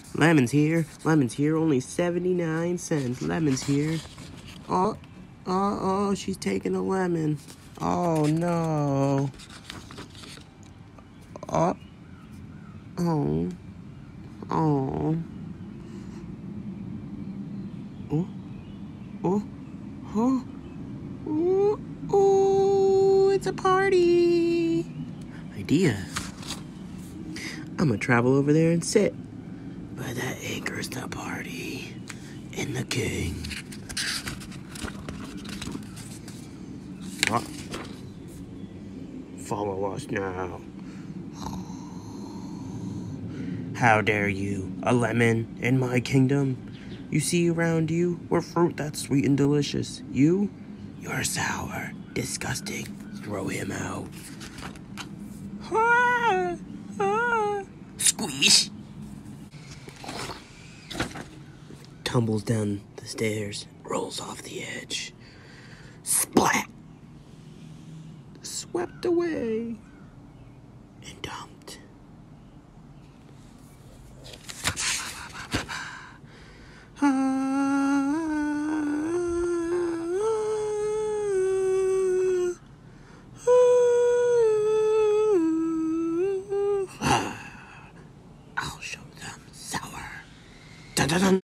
Lemon's here. Lemon's here. Only 79 cents. Lemon's here. Oh, she's taking a lemon. Oh, no. Oh. Oh. Oh. Oh. Oh. Oh. Oh. Oh. It's a party. Idea. I'm gonna travel over there and sit by that anchors the party in the king. What? Follow us now. How dare you? A lemon in my kingdom? You see around you, we're fruit that's sweet and delicious. You're sour, disgusting. Throw him out. Squish! Tumbles down the stairs, rolls off the edge. Splat! Swept away.